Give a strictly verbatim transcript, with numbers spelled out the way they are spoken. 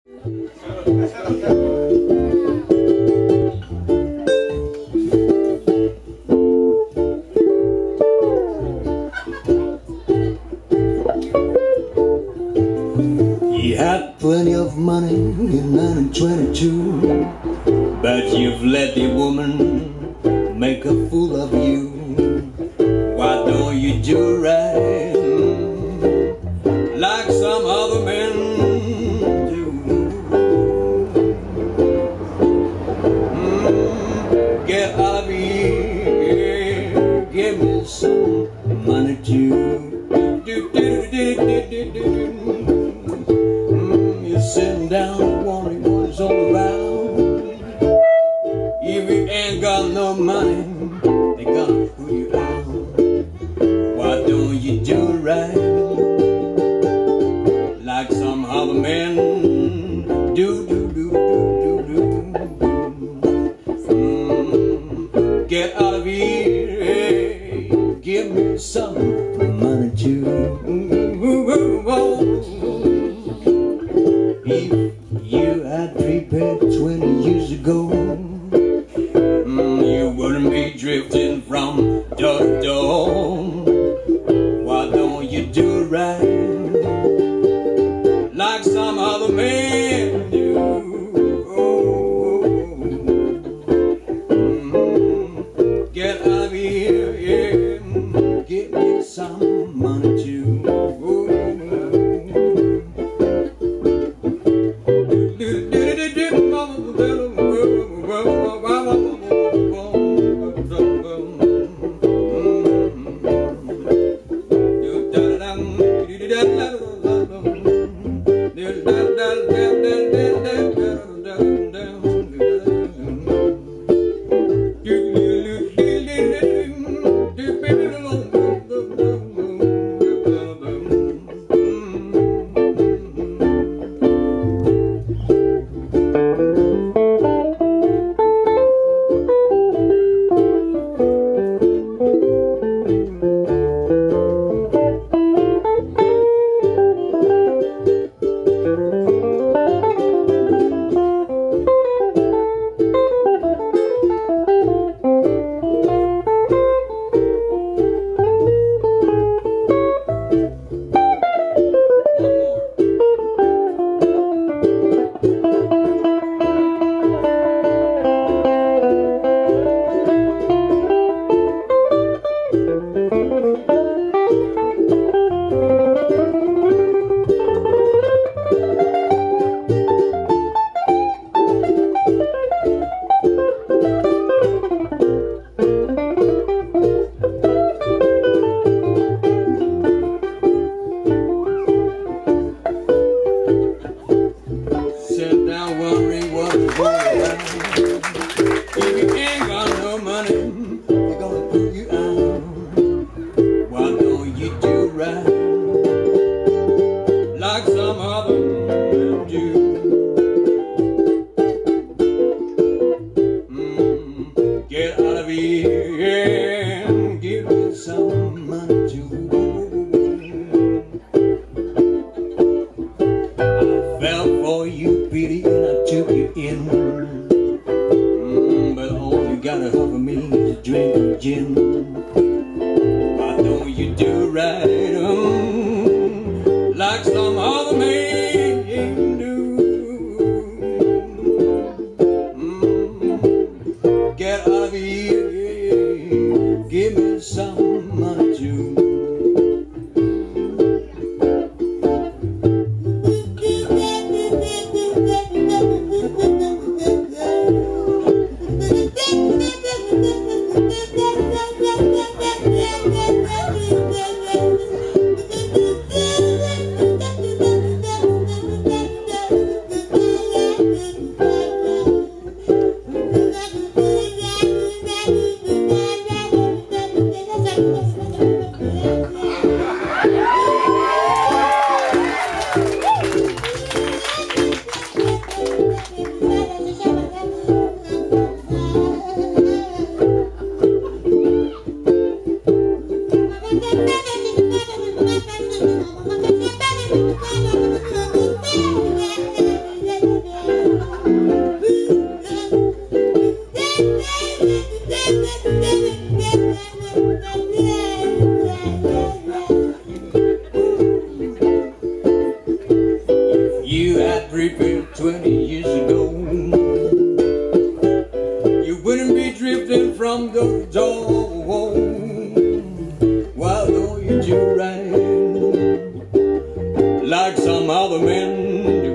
You had plenty of money in nineteen twenty-two, but you've let the woman make a fool of you. Why don't you do right like some other men do? Mm, get out of here, give me some money too. Do, do, do, do, do, do, do. Mm, you're sitting down wondering what it's all about. If you ain't got no money, they gonna put you out. Why don't you do right like some other men do, do, do, do, do, do. Mm, get out of here, give me some money too. If you had prepared twenty years ago, mm, you wouldn't be drifting from door to door. Why don't you do right like some other men do? Mm, get out of here, yeah. Give me some money too. Thank you. prepared twenty years ago, you wouldn't be drifting from the door. Why don't you do right like some other men do?